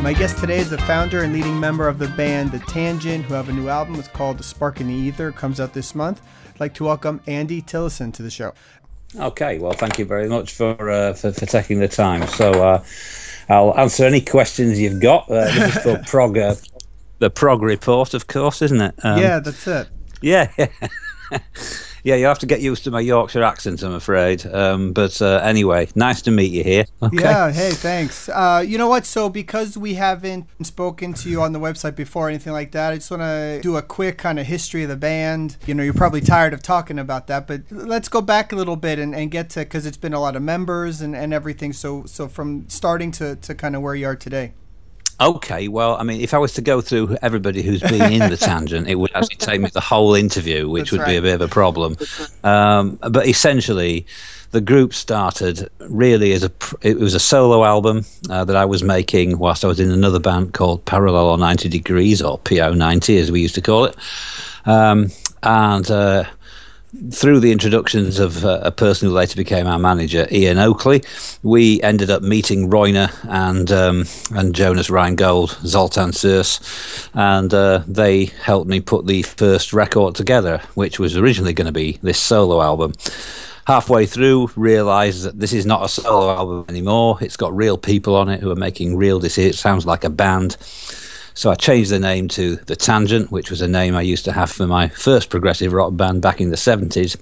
My guest today is the founder and leading member of the band The Tangent, who have a new album. It's called The Spark in the Aether. It comes out this month. I'd like to welcome Andy Tillison to the show. Okay, well, thank you very much for taking the time. So I'll answer any questions you've got. This is for the Prog Report, of course, isn't it? Yeah, that's it. Yeah. Yeah, you have to get used to my Yorkshire accent, I'm afraid. But anyway, nice to meet you here. Okay. Yeah, hey, thanks. You know what? So because we haven't spoken to you on the website before or anything like that, I just want to do a quick kind of history of the band. You know, you're probably tired of talking about that, but let's go back a little bit and get to, because it's been a lot of members and everything. So from starting to kind of where you are today. Okay, well, I mean, if I was to go through everybody who's been in the Tangent, it would actually take me the whole interview, which would be a bit of a problem. But essentially, the group started really as it was a solo album that I was making whilst I was in another band called Parallel or 90 Degrees, or PO90 as we used to call it. Through the introductions of a person who later became our manager, Ian Oakley, we ended up meeting Royner and Jonas Reingold, Zoltan Surs, and they helped me put the first record together, which was originally going to be this solo album. Halfway through, realised that this is not a solo album anymore. It's got real people on it who are making real decisions. It sounds like a band. So I changed the name to The Tangent, which was a name I used to have for my first progressive rock band back in the 70s.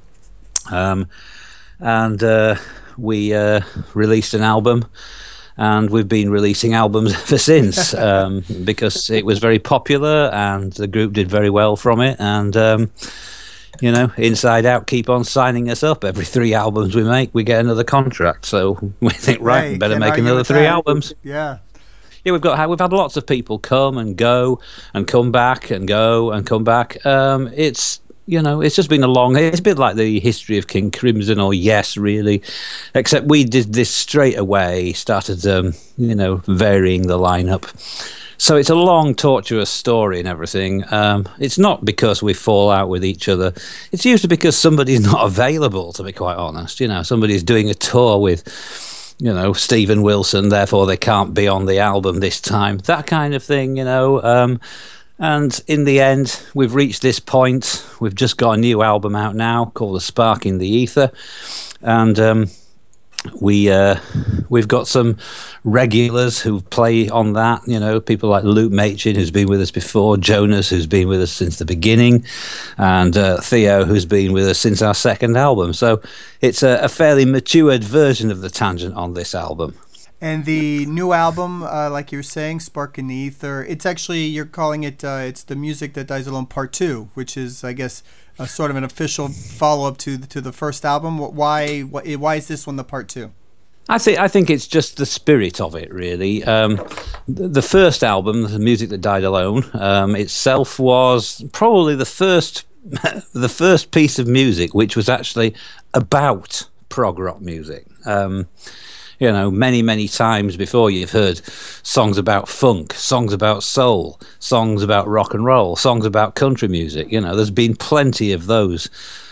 We released an album, and we've been releasing albums ever since because it was very popular and the group did very well from it. And, you know, Inside Out keep on signing us up. Every 3 albums we make, we get another contract. So we think, right, better make another 3 albums. Yeah. Yeah, we've had lots of people come and go and come back and go and come back. It's just been it's a bit like the history of King Crimson or Yes, really, except we did this straight away. Started varying the lineup. So it's a long, tortuous story and everything. It's not because we fall out with each other. It's usually because somebody's not available, to be quite honest. You know, somebody's doing a tour with Stephen Wilson, therefore they can't be on the album this time, that kind of thing, and in the end, we've reached this point. We've just got a new album out now called The Spark in the Aether, and we've got some regulars who play on that, people like Luke Machin, who's been with us before, Jonas, who's been with us since the beginning, and Theo, who's been with us since our second album. So it's a fairly matured version of The Tangent on this album. And the new album, like you were saying, Spark in the Aether, it's actually, you're calling it, it's The Music That Dies Alone Part 2, which is, I guess, a sort of an official follow-up to the first album. Why is this one the Part 2? I think it's just the spirit of it, really. The first album, The Music That Died Alone, itself was probably the first piece of music which was actually about prog rock music. Many, many times before you've heard songs about funk, songs about soul, songs about rock and roll, songs about country music. There's been plenty of those.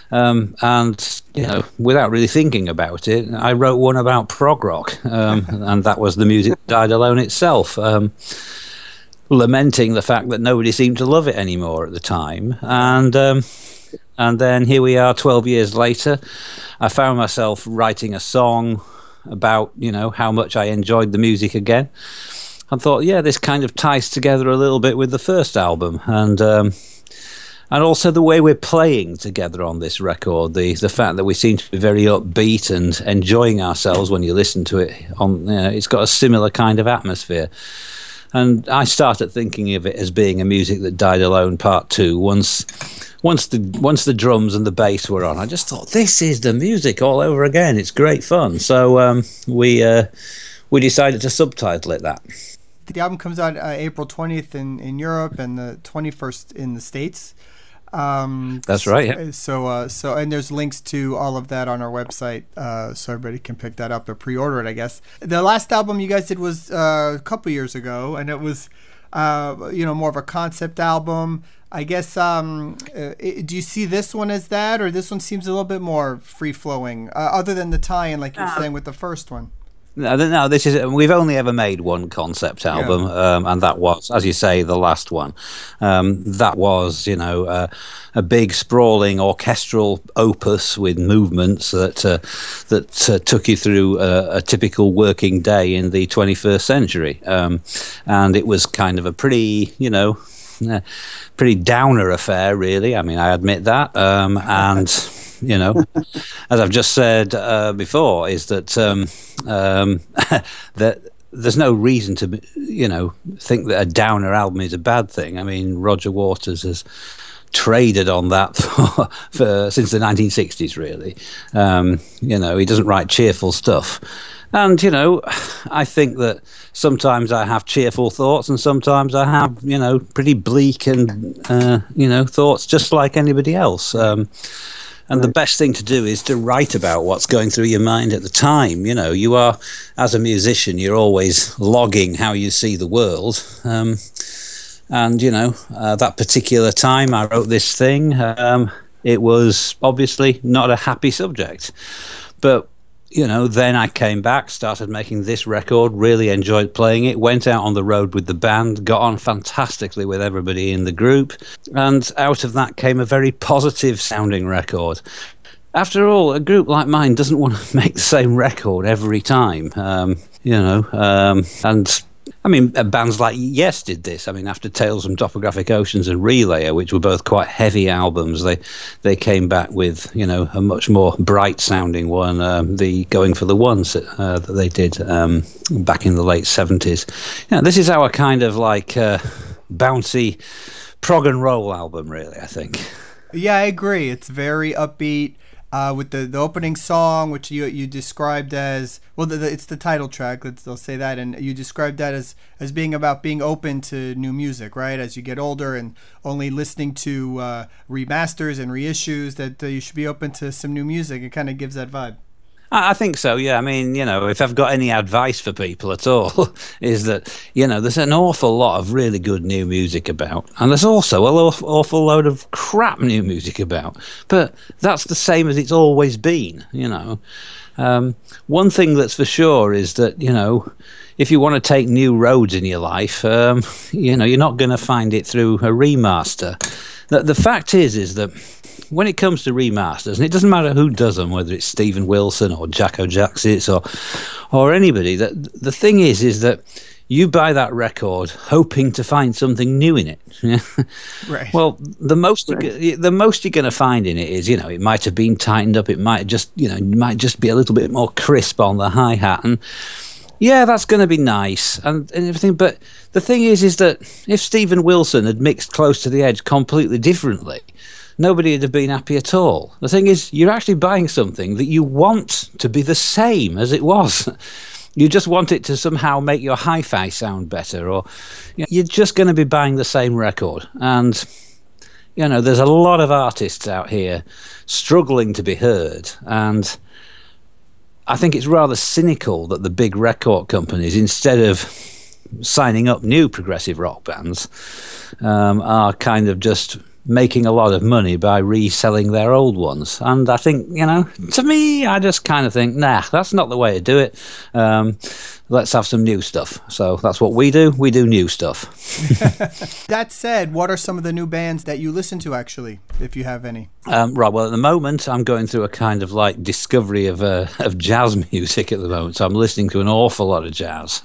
Without really thinking about it, I wrote one about prog rock, and that was The Music That Died Alone itself, lamenting the fact that nobody seemed to love it anymore at the time. And then here we are 12 years later. I found myself writing a song about how much I enjoyed the music again. I thought, yeah, this kind of ties together a little bit with the first album, and also the way we're playing together on this record, the fact that we seem to be very upbeat and enjoying ourselves when you listen to it. It's got a similar kind of atmosphere. And I started thinking of it as being a Music That Died Alone Part 2 once the drums and the bass were on. I just thought, this is the music all over again. It's great fun. So we decided to subtitle it that. The album comes out April 20th in Europe and the 21st in the States. That's right. Yeah. So and there's links to all of that on our website, so everybody can pick that up or pre-order it, I guess. The last album you guys did was a couple years ago, and it was more of a concept album. I guess. Do you see this one as that, or this one seems a little bit more free flowing, other than the tie-in, like you were saying with the first one? No, this is. We've only ever made one concept album, and that was, as you say, the last one. That was, a big sprawling orchestral opus with movements that took you through a typical working day in the 21st century, and it was kind of a pretty, pretty downer affair, really. I mean, I admit that, and as I've just said before, is that that there's no reason to think that a downer album is a bad thing. I mean, Roger Waters has traded on that since the 1960s, really. He doesn't write cheerful stuff. And, I think that sometimes I have cheerful thoughts and sometimes I have, pretty bleak and, thoughts just like anybody else. And the best thing to do is to write about what's going through your mind at the time. You are, as a musician, you're always logging how you see the world. And, that particular time I wrote this thing, it was obviously not a happy subject. But, then I came back, started making this record, really enjoyed playing it, went out on the road with the band, got on fantastically with everybody in the group. And out of that came a very positive sounding record. After all, a group like mine doesn't want to make the same record every time, and I mean, bands like Yes did this. I mean, after Tales from Topographic Oceans and Relayer, which were both quite heavy albums, they came back with, a much more bright-sounding one, the Going for the Ones that they did back in the late 70s. This is our kind of like bouncy prog and roll album, really, I think. Yeah, I agree. It's very upbeat. With the opening song, which you described as, well, it's the title track, they'll say that, and you described that as being about being open to new music, right? As you get older and only listening to remasters and reissues, that you should be open to some new music. It kind of gives that vibe. I think so, yeah. I mean, if I've got any advice for people at all, is that, there's an awful lot of really good new music about. And there's also an awful load of crap new music about. But that's the same as it's always been, One thing that's for sure is that, if you want to take new roads in your life, you're not going to find it through a remaster. The fact is that when it comes to remasters, and it doesn't matter who does them, whether it's Stephen Wilson or Jacko Jacksis or anybody, that the thing is that you buy that record hoping to find something new in it. Right. Well, the most you're going to find in it is, it might have been tightened up, it might just, it might just be a little bit more crisp on the hi-hat, and yeah, that's going to be nice and everything. But the thing is that if Stephen Wilson had mixed Close to the Edge completely differently, nobody would have been happy at all. The thing is, you're actually buying something that you want to be the same as it was. You just want it to somehow make your hi-fi sound better, or you're just going to be buying the same record. And, there's a lot of artists out here struggling to be heard. And I think it's rather cynical that the big record companies, instead of signing up new progressive rock bands, are kind of just making a lot of money by reselling their old ones. And I think, to me, I just kind of think, nah, that's not the way to do it. Let's have some new stuff. So that's what we do. We do new stuff. That said, what are some of the new bands that you listen to, actually, if you have any? Right. Well, at the moment, I'm going through a kind of like discovery of jazz music at the moment. So I'm listening to an awful lot of jazz.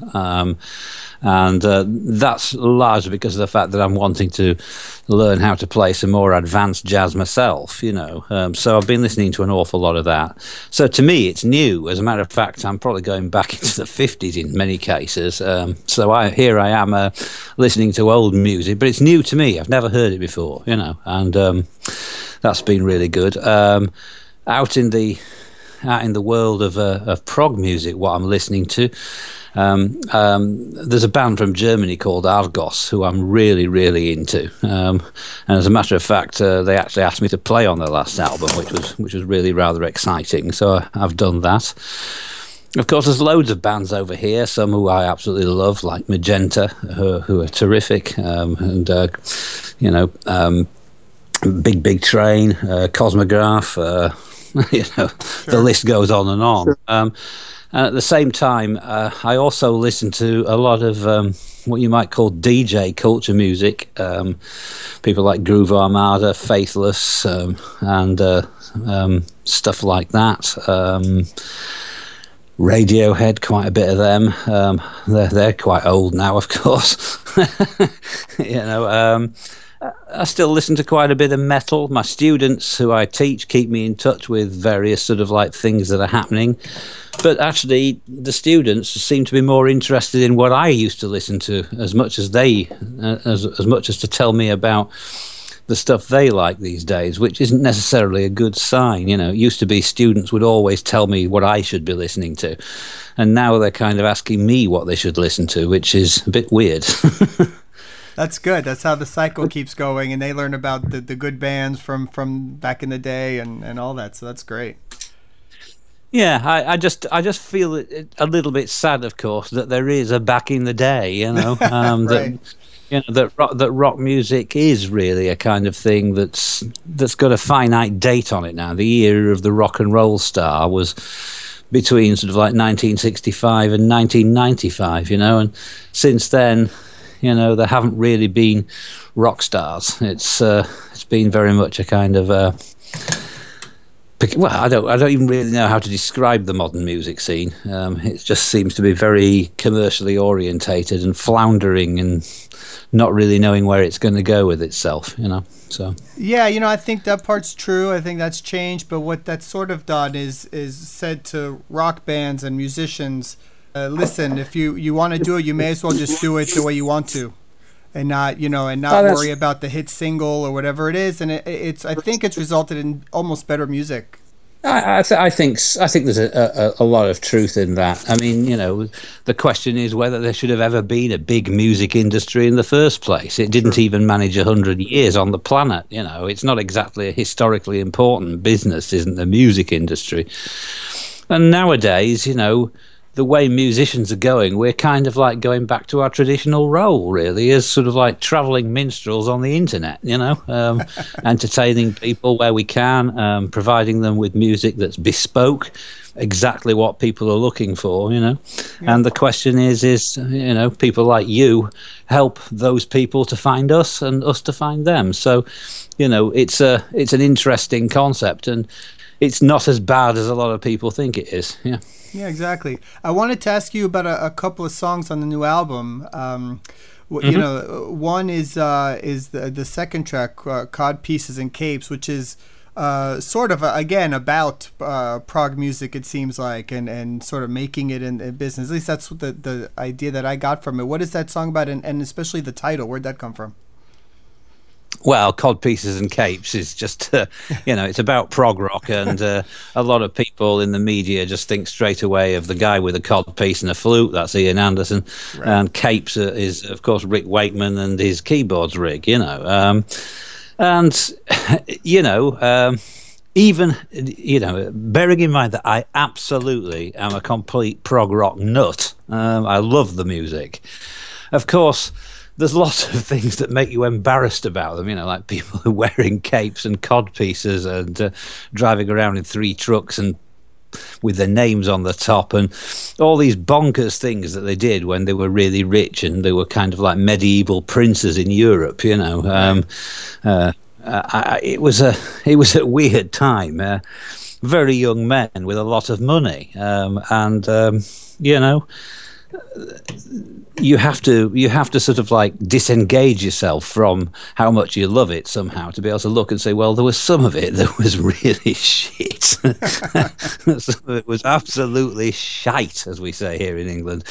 And that's largely because of the fact that I'm wanting to learn how to play some more advanced jazz myself, So I've been listening to an awful lot of that. So to me, it's new. As a matter of fact, I'm probably going back into the 50s in many cases. So here I am listening to old music, but it's new to me. I've never heard it before, and that's been really good. Out in the world of prog music, what I'm listening to, there's a band from Germany called Argos who I'm really, really into. And as a matter of fact, they actually asked me to play on their last album, which was really rather exciting. So I've done that. Of course, there's loads of bands over here, some who I absolutely love, like Magenta, who are terrific, and Big Train, Cosmograph, Sure. the list goes on and on. Sure. And at the same time, I also listen to a lot of what you might call DJ culture music. People like Groove Armada, Faithless, and stuff like that. Radiohead, quite a bit of them. They're quite old now, of course. You know, I still listen to quite a bit of metal. My students who I teach keep me in touch with various sort of like things that are happening. But actually, the students seem to be more interested in what I used to listen to as much as as much as to tell me about the stuff they like these days, which isn't necessarily a good sign. You know, it used to be students would always tell me what I should be listening to, and now they're kind of asking me what they should listen to, which is a bit weird. That's good. That's how the cycle keeps going, and they learn about the good bands from back in the day and all that. So that's great. Yeah, I just feel it a little bit sad, of course, that there is a back in the day, you know, right. that rock music is really a kind of thing that's got a finite date on it now. The era of the rock and roll star was between sort of like 1965 and 1995, you know, and since then, you know, there haven't really been rock stars. It's been very much a kind of well, I don't even really know how to describe the modern music scene. It just seems to be very commercially orientated and floundering and not really knowing where it's going to go with itself, you know. So yeah, you know, I think that part's true. I think that's changed, but what that's sort of done is said to rock bands and musicians, listen, if you want to do it, you may as well just do it the way you want to, and not, you know, and not worry about the hit single or whatever it is. And it's I think it's resulted in almost better music. I think there's a lot of truth in that. I mean, you know, the question is whether there should have ever been a big music industry in the first place. It didn't even manage 100 years on the planet. You know, it's not exactly a historically important business, isn't the music industry? And nowadays, you know, the way musicians are going, we're kind of like going back to our traditional role, really, as sort of like traveling minstrels on the internet, you know, entertaining people where we can, providing them with music that's bespoke, exactly what people are looking for, you know. Yeah. And the question is, you know, people like you help those people to find us and us to find them. So, you know, it's an interesting concept, and it's not as bad as a lot of people think it is. Yeah. Yeah, exactly. I wanted to ask you about a couple of songs on the new album. You know, one is the second track, Cod Pieces and Capes, which is sort of again about prog music, it seems like, and sort of making it in business. At least that's what the idea that I got from it. What is that song about, and especially the title? Where'd that come from? Well, Cod Pieces and Capes is just, you know, it's about prog rock, and a lot of people in the media just think straight away of the guy with a cod piece and a flute. That's Ian Anderson. Right. And Capes is, of course, Rick Wakeman and his keyboards rig, you know. And, you know, even, you know, bearing in mind that I absolutely am a complete prog rock nut, I love the music. Of course, there's lots of things that make you embarrassed about them, you know, like people who are wearing capes and cod pieces and driving around in 3 trucks and with their names on the top, and all these bonkers things that they did when they were really rich and they were kind of like medieval princes in Europe, you know. It was a weird time. Very young men with a lot of money, and you know, you have to sort of like disengage yourself from how much you love it somehow to be able to look and say, well, there was some of it that was really shit. Some of it was absolutely shite, as we say here in England.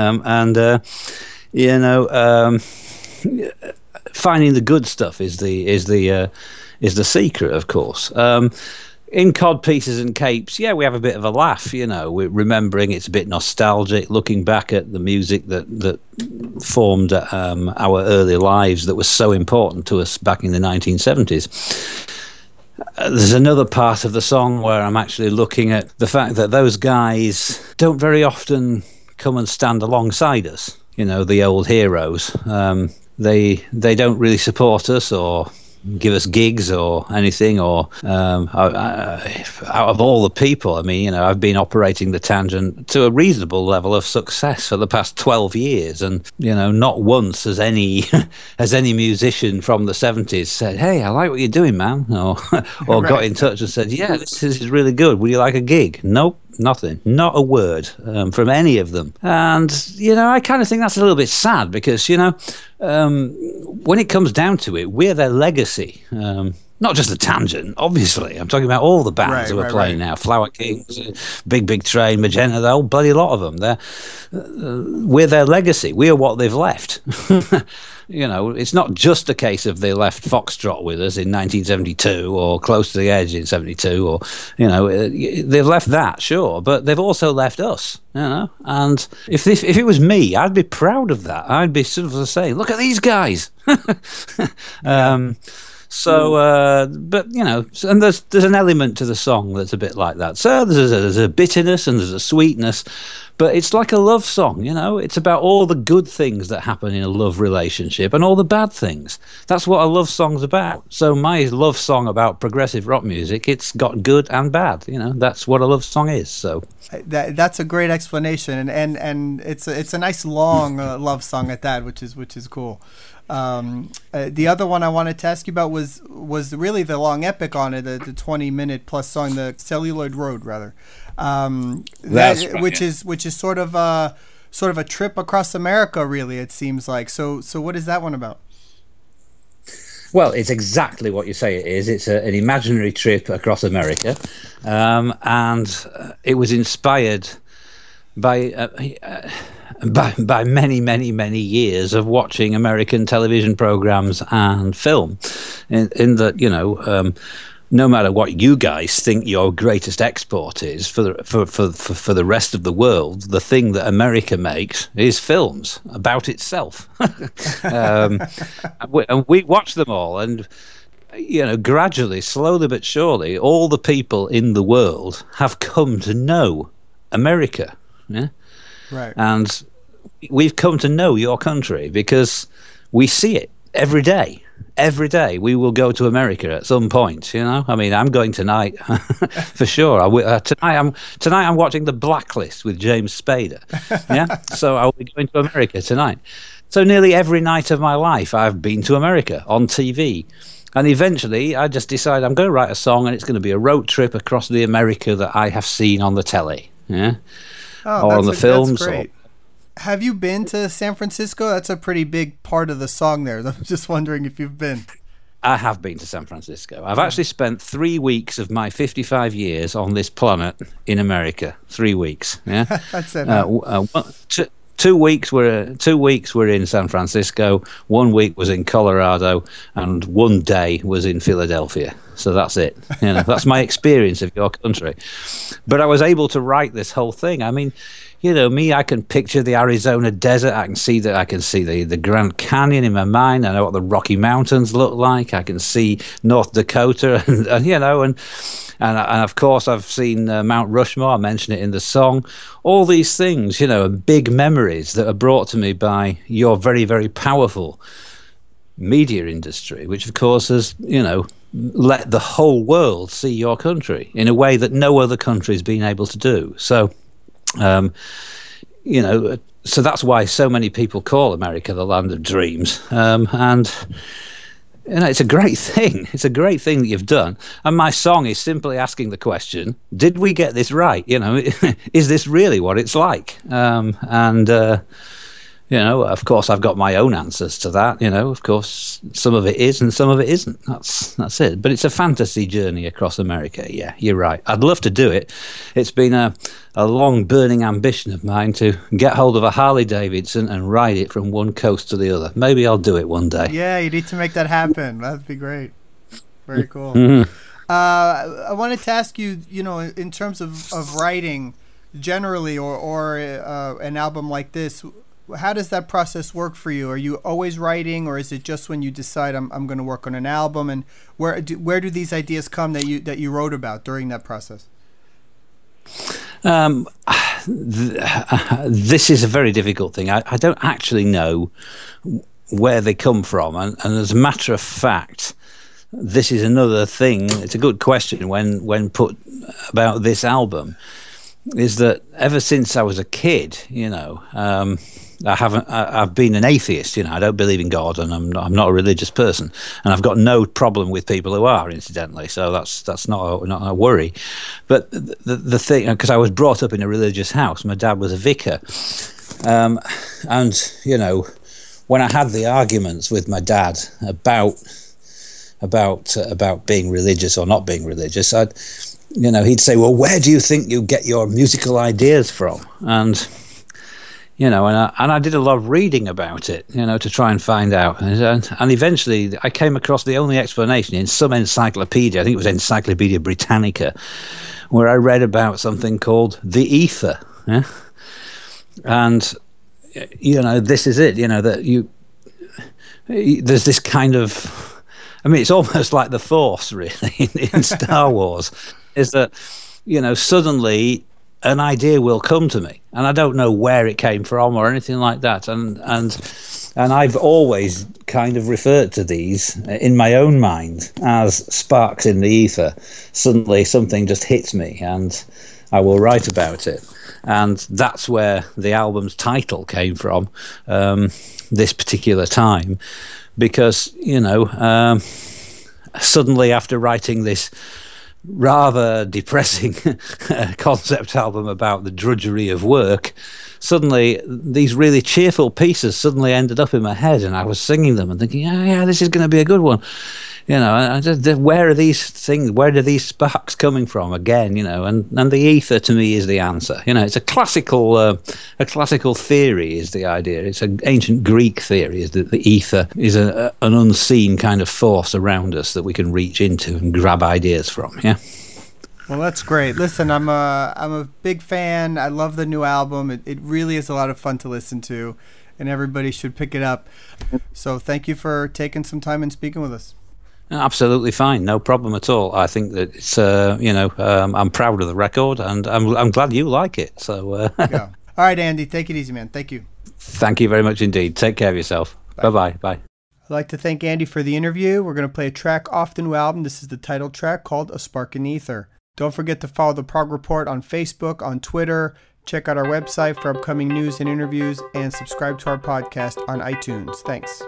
You know, finding the good stuff is the secret, of course. In Cod Pieces and Capes, yeah, we have a bit of a laugh, you know. We're remembering, it's a bit nostalgic, looking back at the music that formed our early lives, that was so important to us back in the 1970s. There's another part of the song where I'm actually looking at the fact that those guys don't very often come and stand alongside us, you know, the old heroes. They don't really support us or give us gigs or anything, or out of all the people, I mean, I've been operating the Tangent to a reasonable level of success for the past 12 years, and not once has any has any musician from the 70s said, "Hey, I like what you're doing, man," or Right. got in touch and said, "Yeah, this is really good. Would you like a gig?" Nope. Nothing, not a word from any of them. And, I kind of think that's a little bit sad because, when it comes down to it, we're their legacy. Not just the Tangent, obviously. I'm talking about all the bands who are playing now. Flower Kings, Big Train, Magenta, the whole bloody lot of them. We're their legacy. We are what they've left. It's not just a case of they left Foxtrot with us in 1972 or Close to the Edge in 72, or, they've left that, sure, but they've also left us, And if it was me, I'd be proud of that. I'd be sort of saying, look at these guys. But and there's an element to the song that's a bit like that. So there's a bitterness and there's a sweetness, but it's like a love song. It's about all the good things that happen in a love relationship and all the bad things. That's what a love song's about. So my love song about progressive rock music, it's got good and bad. That's what a love song is. So that's a great explanation, and it's a nice long love song at that, which is cool. The other one I wanted to ask you about was really the long epic on it, the 20-minute plus song, the Celluloid Road, rather. Which is sort of a trip across America, really, it seems like. So what is that one about? Well, it's exactly what you say it is. It's an imaginary trip across America, and it was inspired by many, many, many years of watching American television programs and film, in that no matter what you guys think your greatest export is for the rest of the world, the thing that America makes is films about itself. And we watch them all, and gradually, slowly but surely, all the people in the world have come to know America. Yeah. Right. And we've come to know your country because we see it every day. Every day we will go to America at some point. I mean, I'm going tonight for sure. Tonight I'm watching The Blacklist with James Spader. Yeah, so I'll be going to America tonight. So nearly every night of my life I've been to America on TV. And eventually I just decided I'm going to write a song, and it's going to be a road trip across the America that I have seen on the telly. Yeah. Oh, or on the films. That's great. Have you been to San Francisco? That's a pretty big part of the song there. I'm just wondering if you've been. I have been to San Francisco. I've actually spent 3 weeks of my 55 years on this planet in America. 3 weeks. Yeah. That's it. 2 weeks were in San Francisco. 1 week was in Colorado, and 1 day was in Philadelphia. So that's it. That's my experience of your country. But I was able to write this whole thing. I mean, me, I can picture the Arizona desert. I can see the Grand Canyon in my mind. I know what the Rocky Mountains look like. I can see North Dakota, and of course I've seen Mount Rushmore. I mention it in the song. All these things, big memories that are brought to me by your very, very powerful media industry, which of course has, let the whole world see your country in a way that no other country's been able to do. So, so that's why so many people call America the land of dreams. And it's a great thing. It's a great thing that you've done. And my song is simply asking the question, did we get this right? Is this really what it's like? Of course, I've got my own answers to that. Of course, some of it is and some of it isn't. That's it. But it's a fantasy journey across America. Yeah, you're right. I'd love to do it. It's been a long burning ambition of mine to get hold of a Harley Davidson and ride it from one coast to the other. Maybe I'll do it one day. Yeah, you need to make that happen. That'd be great. Very cool. Mm-hmm. I wanted to ask you, in terms of writing generally, or an album like this, how does that process work for you? Are you always writing, or is it just when you decide I'm going to work on an album? And where do these ideas come that you wrote about during that process? This is a very difficult thing. I don't actually know where they come from, and as a matter of fact, this is another thing. It's a good question when put about this album, is that ever since I was a kid, I've been an atheist. I don't believe in God, and I'm not a religious person, and I've got no problem with people who are, incidentally. So that's not a worry. But the thing, because I was brought up in a religious house, my dad was a vicar, and when I had the arguments with my dad about being religious or not being religious, he'd say, well, where do you think you get your musical ideas from? And I did a lot of reading about it, to try and find out. And eventually I came across the only explanation in some encyclopedia, I think it was Encyclopedia Britannica, where I read about something called the Aether. Yeah? And, this is it, that there's this kind of, it's almost like the Force, really, in Star Wars, is that, suddenly an idea will come to me, and I don't know where it came from or anything like that. And I've always kind of referred to these in my own mind as sparks in the ether. Suddenly something just hits me, and I will write about it. And that's where the album's title came from, this particular time, because, suddenly after writing this rather depressing concept album about the drudgery of work, suddenly these really cheerful pieces suddenly ended up in my head, and I was singing them and thinking, yeah, this is going to be a good one. Where are these things? Where are these sparks coming from again? And the ether to me is the answer. It's a classical theory is the idea. It's an ancient Greek theory, is that the ether is an unseen kind of force around us that we can reach into and grab ideas from. Yeah. Well, that's great. Listen, I'm a big fan. I love the new album. It really is a lot of fun to listen to, and everybody should pick it up. So thank you for taking some time and speaking with us. Absolutely fine, no problem at all. I think that it's I'm proud of the record, and I'm glad you like it. So yeah. All right, Andy, take it easy, man. Thank you. Thank you very much indeed. Take care of yourself. Bye. Bye. I'd like to thank Andy for the interview. We're going to play a track off the new album. This is the title track called A Spark in Ether. Don't forget to follow the Prog Report on Facebook, on Twitter. Check out our website for upcoming news and interviews, and subscribe to our podcast on iTunes. Thanks.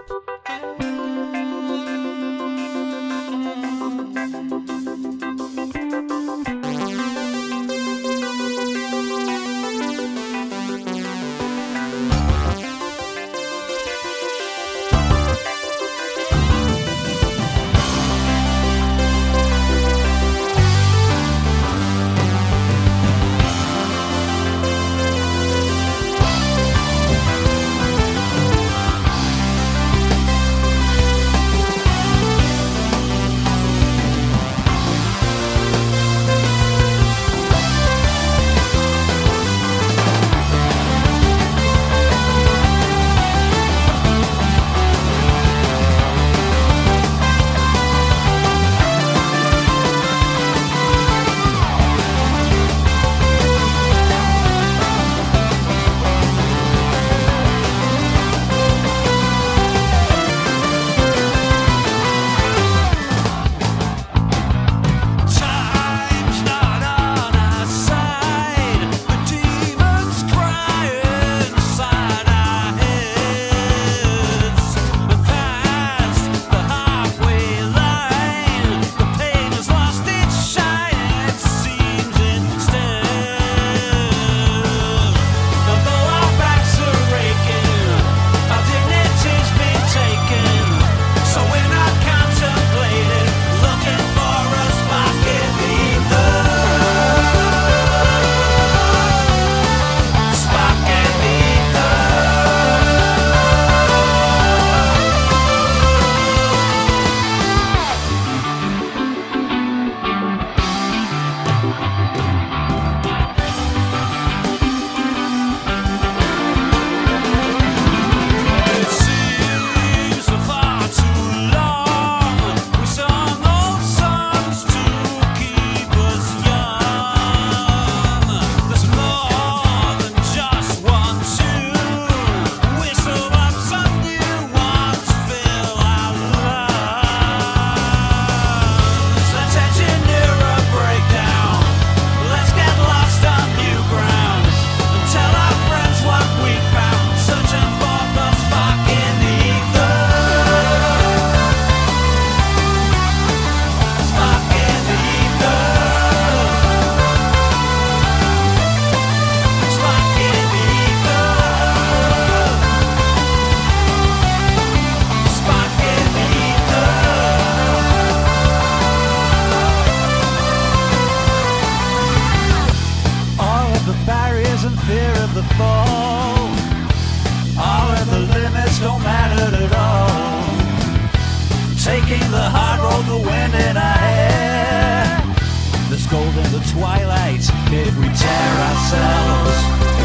fear of the fall. All of the limits don't matter at all. Taking the hard road, the wind in our hair. There's gold in the twilight if we tear ourselves